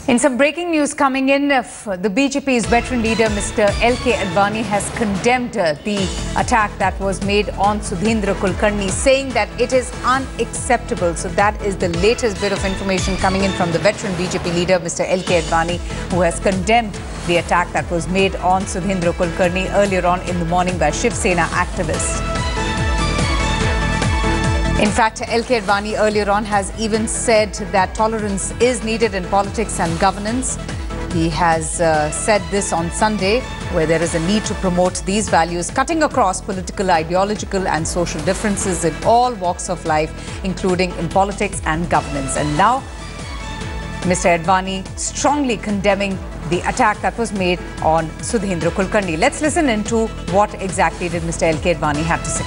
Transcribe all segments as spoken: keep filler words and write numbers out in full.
In some breaking news coming in, the B J P's veteran leader Mister L K Advani has condemned the attack that was made on Sudhindra Kulkarni, saying that it is unacceptable. So that is the latest bit of information coming in from the veteran B J P leader Mister L K Advani, who has condemned the attack that was made on Sudhindra Kulkarni earlier on in the morning by Shiv Sena activists. In fact, L K Advani earlier on has even said that tolerance is needed in politics and governance. He has uh, said this on Sunday, where there is a need to promote these values, cutting across political, ideological and social differences in all walks of life, including in politics and governance. And now, Mister Advani strongly condemning the attack that was made on Sudhindra Kulkarni. Let's listen into what exactly did Mister L K Advani have to say.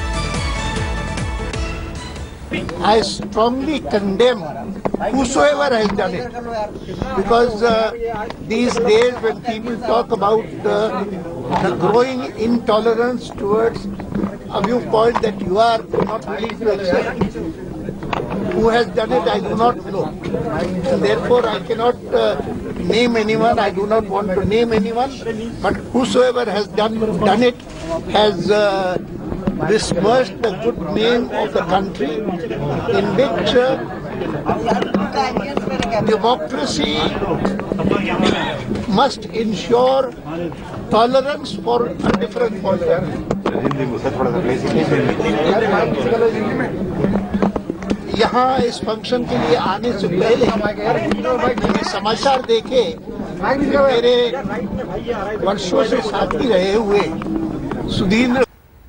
I strongly condemn whosoever has done it, because uh, these days when people talk about uh, the growing intolerance towards a viewpoint that you are not willing to accept, who has done it I do not know, and therefore I cannot uh, name anyone. I do not want to name anyone, but whosoever has done, done it has uh, besmirched the good name of the country, in which uh, democracy must ensure tolerance for a different point of view. यहाँ इस function के लिए आने से पहले मैंने समाचार देखे, मेरे वर्षों से साथी रहे हुए Sudhindra.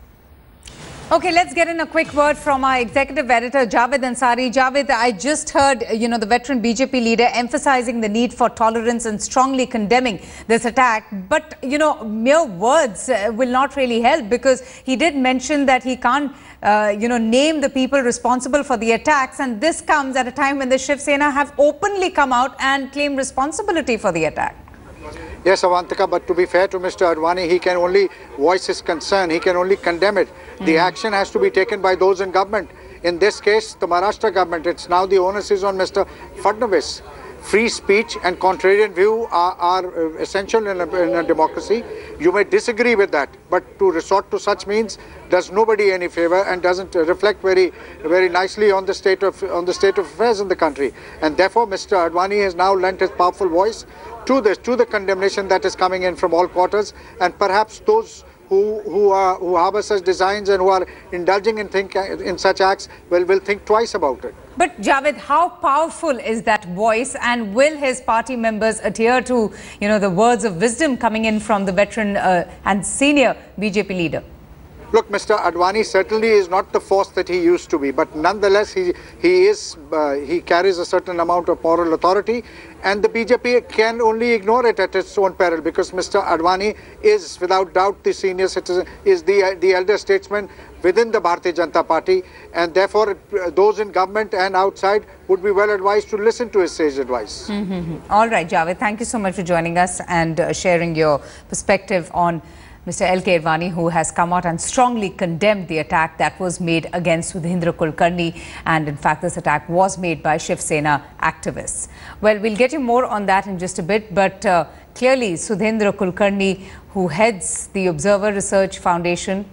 Okay, let's get in a quick word from our executive editor, Javed Ansari. Javed, I just heard, you know, the veteran B J P leader emphasizing the need for tolerance and strongly condemning this attack. But, you know, mere words uh, will not really help, because he did mention that he can't, uh, you know, name the people responsible for the attacks. And this comes at a time when the Shiv Sena have openly come out and claimed responsibility for the attack. Yes, Avantika, but to be fair to Mister Advani, he can only voice his concern. He can only condemn it. Mm. The action has to be taken by those in government. In this case, the Maharashtra government. It's now the onus is on Mister Fadnavis. Free speech and contrarian view are, are essential in a, in a democracy. You may disagree with that, but to resort to such means does nobody any favor and doesn't reflect very, very nicely on the state of on the state of affairs in the country. And therefore, Mister Advani has now lent his powerful voice to this, to the condemnation that is coming in from all quarters, and perhaps those who who are who harbor such designs and who are indulging in think in such acts will will think twice about it. But Javed, how powerful is that voice, and will his party members adhere to, you know, the words of wisdom coming in from the veteran uh, and senior B J P leader? Look, Mister Advani certainly is not the force that he used to be, but nonetheless he he is uh, he carries a certain amount of moral authority, and the B J P can only ignore it at its own peril, because Mister Advani is without doubt the senior citizen, is the the elder statesman within the Bharatiya Janata Party, and therefore uh, those in government and outside would be well advised to listen to his sage advice. Mm-hmm. All right, Javed, thank you so much for joining us and uh, sharing your perspective on Mister L K Advani, who has come out and strongly condemned the attack that was made against Sudhindra Kulkarni. And in fact, this attack was made by Shiv Sena activists. Well, we'll get you more on that in just a bit. But uh, clearly, Sudhindra Kulkarni, who heads the Observer Research Foundation.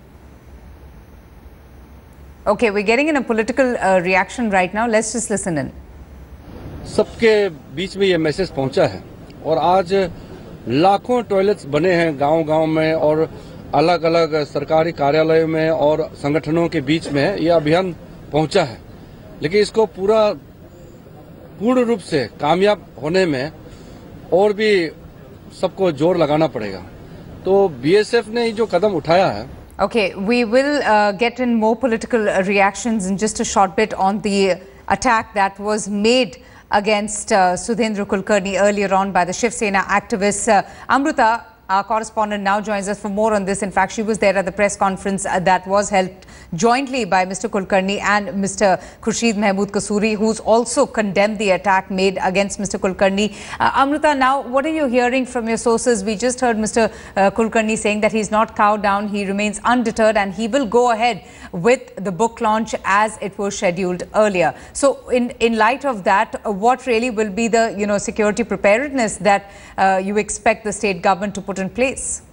Okay, we're getting in a political uh, reaction right now. Let's just listen in. सबके बीच में ये message पहुंचा है, और आज लाखों toilets बने हैं गांव-गांव में और अलग-अलग सरकारी कार्यालयों में और संगठनों के बीच में ये अभियान पहुंचा है। लेकिन इसको पूरा पूर्ण रूप से कामयाब होने में और भी सबको जोर लगाना पड़ेगा। तो बीएसएफ ने जो कदम उठाया है. Okay, we will uh, get in more political reactions in just a short bit on the attack that was made against uh, Sudhindra Kulkarni earlier on by the Shiv Sena activists. Uh, Amruta, our correspondent, now joins us for more on this. In fact, she was there at the press conference uh, that was held jointly by Mister Kulkarni and Mister Khurshid Mahmood Kasoori, who's also condemned the attack made against Mister Kulkarni. Uh, Amrita, now what are you hearing from your sources? We just heard Mister Uh, Kulkarni saying that he's not cowed down, he remains undeterred, and he will go ahead with the book launch as it was scheduled earlier. So in, in light of that, uh, what really will be the, you know, security preparedness that uh, you expect the state government to put in place?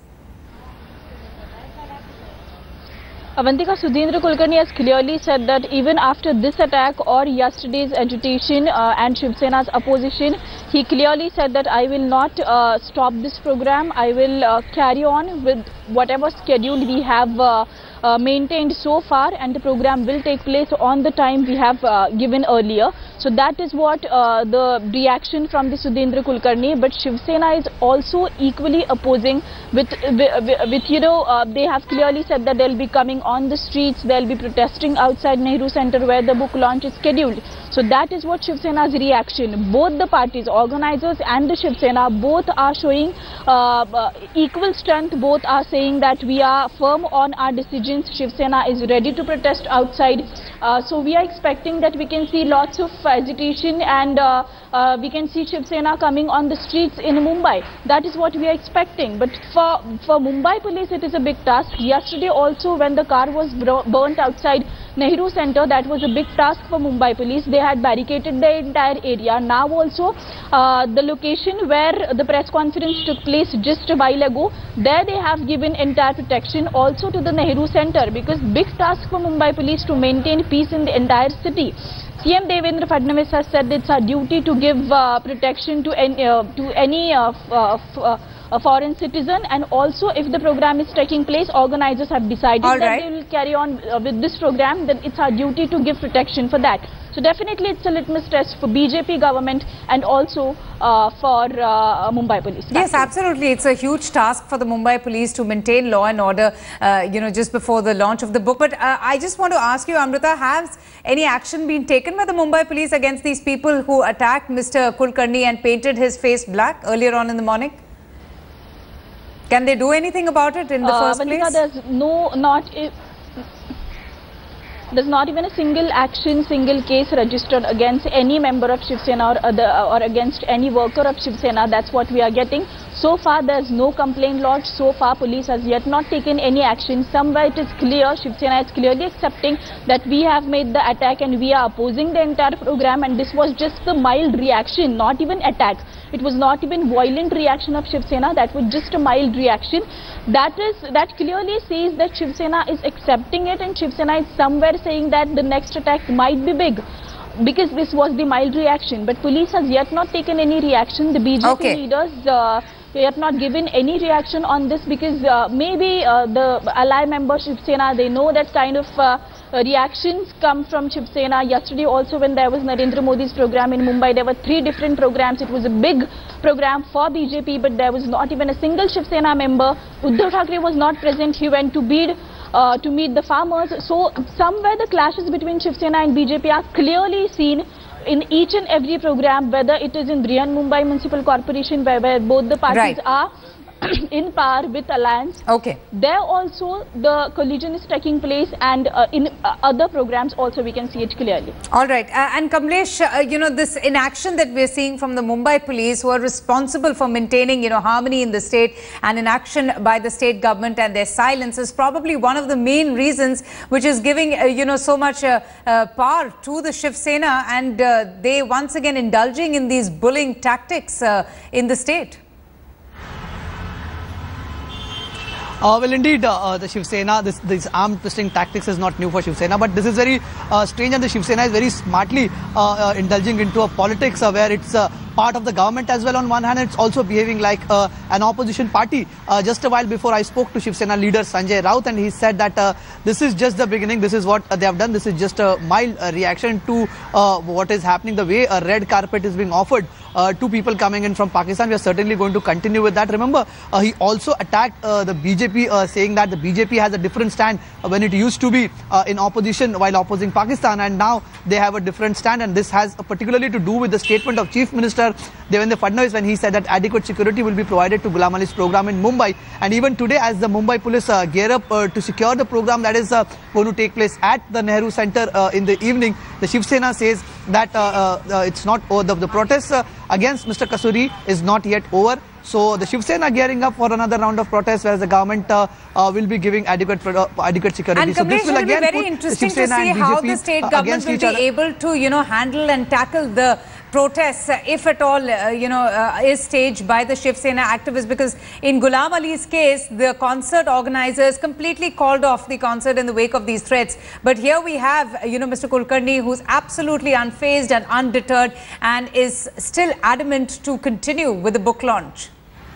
Avantika, Sudhindra Kulkarni has clearly said that even after this attack or yesterday's agitation uh, and Shiv Sena's opposition, he clearly said that I will not uh, stop this program. I will uh, carry on with whatever schedule we have uh, uh, maintained so far, and the program will take place on the time we have uh, given earlier. So that is what uh, the reaction from the Sudhindra Kulkarni. But Shiv Sena is also equally opposing with, with, with you know, uh, they have clearly said that they'll be coming on the streets, they'll be protesting outside Nehru Center where the book launch is scheduled. So that is what Shiv Sena's reaction. Both the parties, organizers and the Shiv Sena, both are showing uh, uh, equal strength. Both are saying that we are firm on our decisions. Shiv Sena is ready to protest outside. Uh, so we are expecting that we can see lots of agitation, and uh, uh, we can see Shiv Sena coming on the streets in Mumbai. That is what we are expecting. But for, for Mumbai police, it is a big task. Yesterday also, when the car was burnt outside Nehru Center, that was a big task for Mumbai police. They had barricaded the entire area. Now also, uh, the location where the press conference took place just a while ago, there they have given entire protection also to the Nehru Center, because big task for Mumbai police to maintain peace in the entire city. C M Devendra Fadnavis has said it's our duty to give uh, protection to any, uh, to any uh, uh, uh, a foreign citizen, and also if the program is taking place, organizers have decided All that right. they will carry on uh, with this program, then it's our duty to give protection for that. So definitely it's a litmus test for B J P government and also uh, for uh, Mumbai police. Yes, absolutely. It's a huge task for the Mumbai police to maintain law and order, uh, you know, just before the launch of the book. But uh, I just want to ask you, Amrita, has any action been taken by the Mumbai police against these people who attacked Mister Kulkarni and painted his face black earlier on in the morning? Can they do anything about it in the uh, first Vandika, place? There's no, not, there's not even a single action, single case registered against any member of Shiv Sena or, other, or against any worker of Shiv Sena. That's what we are getting. So far, there's no complaint lodged. So far, police has yet not taken any action. Somewhere it is clear, Shiv Sena is clearly accepting that we have made the attack and we are opposing the entire program, and this was just the mild reaction, not even attack. It was not even violent reaction of Shiv Sena. That was just a mild reaction. That is, that clearly says that Shiv Sena is accepting it, and Shiv Sena is somewhere saying that the next attack might be big, because this was the mild reaction. But police has yet not taken any reaction. The B J P Okay. leaders uh, yet not given any reaction on this, because uh, maybe uh, the ally member Shiv Sena, they know that kind of uh, Uh, reactions come from Shiv Sena. Yesterday also, when there was Narendra Modi's program in Mumbai, there were three different programs. It was a big program for B J P, but there was not even a single Shiv Sena member. Uddhav Thackeray was not present. He went to bid uh, to meet the farmers. So somewhere the clashes between Shiv Sena and B J P are clearly seen in each and every program, whether it is in Brihan Mumbai Municipal Corporation, where, where both the parties Right. are in power with alliance. Okay. There also the collision is taking place, and uh, in uh, other programs also we can see it clearly. All right. Uh, and Kamlesh, uh, you know, this inaction that we're seeing from the Mumbai police, who are responsible for maintaining, you know, harmony in the state, and inaction by the state government, and their silence is probably one of the main reasons which is giving, uh, you know, so much uh, uh, power to the Shiv Sena, and uh, they once again indulging in these bullying tactics uh, in the state. Uh, well, indeed, uh, the Shiv Sena, this, this arm twisting tactics is not new for Shiv Sena, but this is very uh, strange, and the Shiv Sena is very smartly uh, uh, indulging into a politics uh, where it's uh, part of the government as well. On one hand, it's also behaving like uh, an opposition party. Uh, just a while before, I spoke to Shiv Sena leader Sanjay Raut, and he said that uh, this is just the beginning. This is what uh, they have done. This is just a mild uh, reaction to uh, what is happening, the way a red carpet is being offered Uh, to people coming in from Pakistan. We are certainly going to continue with that. Remember, uh, he also attacked uh, the B J P, uh, saying that the B J P has a different stand uh, when it used to be uh, in opposition while opposing Pakistan, and now they have a different stand, and this has uh, particularly to do with the statement of Chief Minister Minister Devendra Fadnavis when he said that adequate security will be provided to Ghulam Ali's program in Mumbai. And even today, as the Mumbai police uh, gear up uh, to secure the program that is uh, going to take place at the Nehru Center uh, in the evening, the Shiv Sena says that uh, uh, it's not over. The, the protest uh, against Mister Kasuri is not yet over. So the Shiv Sena gearing up for another round of protests, whereas the government uh, uh, will be giving adequate uh, adequate security. And so Kamlesh, this will it will again be very put interesting Shiv Sena to see and how B J P the state uh, government will be other. able to, you know, handle and tackle the protests, uh, if at all, uh, you know, uh, is staged by the Shiv Sena activists. Because in Ghulam Ali's case, the concert organizers completely called off the concert in the wake of these threats. But here we have, you know, Mister Kulkarni, who's absolutely unfazed and undeterred and is still adamant to continue with the book launch.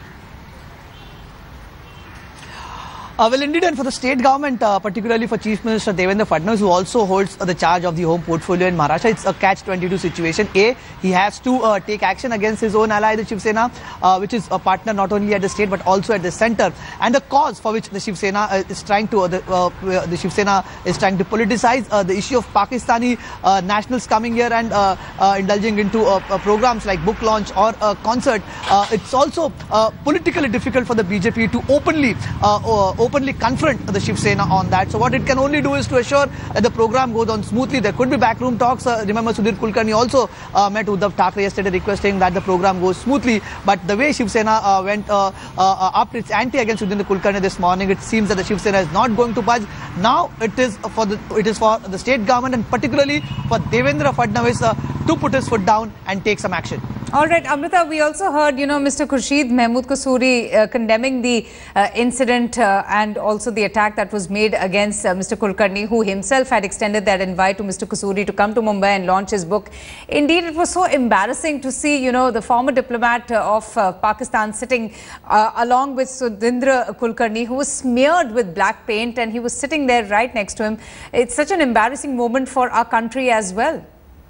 Uh, well, indeed, and for the state government, uh, particularly for Chief Minister Devendra Fadnavis, who also holds uh, the charge of the home portfolio in Maharashtra, it's a catch twenty-two situation. A, he has to uh, take action against his own ally, the Shiv Sena, uh, which is a partner not only at the state but also at the centre, and the cause for which the Shiv Sena uh, is trying to, uh, the, uh, the Shiv Sena is trying to politicize uh, the issue of Pakistani uh, nationals coming here and uh, uh, indulging into uh, uh, programs like book launch or a concert. Uh, it's also uh, politically difficult for the B J P to openly uh, uh, openly confront the Shiv Sena on that. So what it can only do is to assure that the program goes on smoothly. There could be backroom talks. Uh, remember, Sudhir Kulkarni also uh, met Uddhav Thackeray yesterday requesting that the program goes smoothly. But the way Shiv Sena uh, went uh, uh, up its ante against Sudhir Kulkarni this morning, it seems that the Shiv Sena is not going to budge. Now it is for the it is for the state government and particularly for Devendra Fadnavis uh, to put his foot down and take some action. All right, Amrita, we also heard, you know, Mister Khurshid Mahmood Kasuri uh, condemning the uh, incident uh, and also the attack that was made against uh, Mister Kulkarni, who himself had extended that invite to Mister Kasuri to come to Mumbai and launch his book. Indeed, it was so embarrassing to see, you know, the former diplomat uh, of uh, Pakistan sitting uh, along with Sudhindra Kulkarni, who was smeared with black paint, and he was sitting there right next to him. It's such an embarrassing moment for our country as well.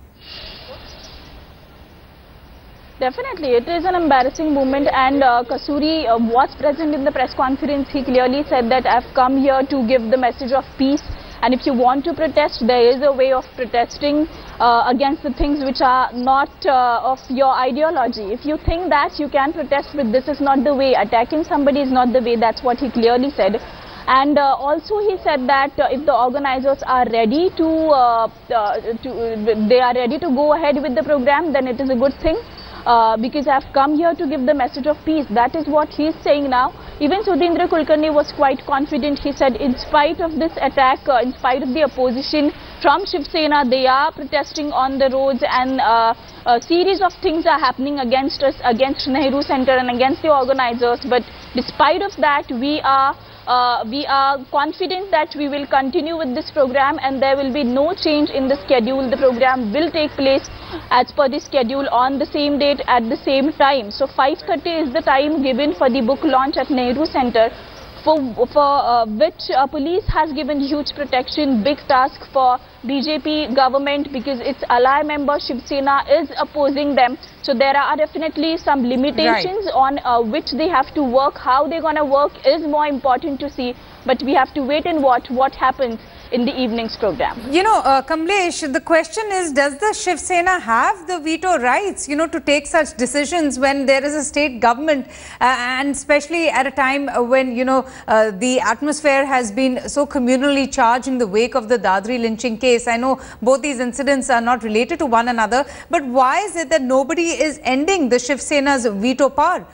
Definitely, it is an embarrassing moment, and uh, Kasuri uh, was present in the press conference. He clearly said that I've come here to give the message of peace, and if you want to protest, there is a way of protesting uh, against the things which are not uh, of your ideology. If you think that you can protest, but this is not the way, attacking somebody is not the way, that's what he clearly said. And uh, also he said that uh, if the organizers are ready to, uh, uh, to uh, they are ready to go ahead with the program, then it is a good thing. Uh, because I have come here to give the message of peace. That is what he is saying now. Even Sudhindra Kulkarni was quite confident. He said in spite of this attack, uh, in spite of the opposition from Shiv Sena, they are protesting on the roads, and uh, a series of things are happening against us, against Nehru Center and against the organizers. But despite of that, we are Uh, we are confident that we will continue with this program, and there will be no change in the schedule. The program will take place as per the schedule on the same date at the same time. So five thirty is the time given for the book launch at Nehru Center, for, for uh, which uh, police has given huge protection, big task for B J P government, because its ally member Shiv Sena is opposing them. So there are definitely some limitations right. on uh, which they have to work. How they're going to work is more important to see, but we have to wait and watch what happens in the evening's program. You know, uh, Kamlesh, the question is, does the Shiv Sena have the veto rights, you know, to take such decisions when there is a state government, uh, and especially at a time when, you know, uh, the atmosphere has been so communally charged in the wake of the Dadri lynching case. I know both these incidents are not related to one another, but why is it that nobody is ending the Shiv Sena's veto power?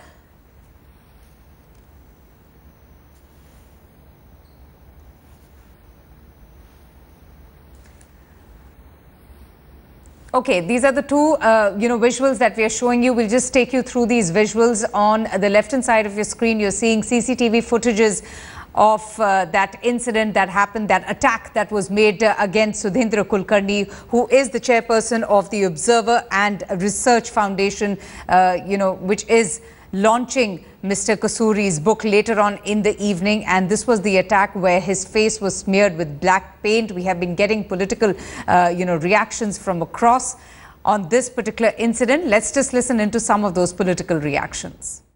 Okay, these are the two, uh, you know, visuals that we are showing you. We'll just take you through these visuals. On the left-hand side of your screen, you're seeing C C T V footages of uh, that incident that happened, that attack that was made uh, against Sudhindra Kulkarni, who is the chairperson of the Observer and Research Foundation, uh, you know, which is launching Mister Kasuri's book later on in the evening. And this was the attack where his face was smeared with black paint. We have been getting political, uh, you know, reactions from across on this particular incident. Let's just listen into some of those political reactions.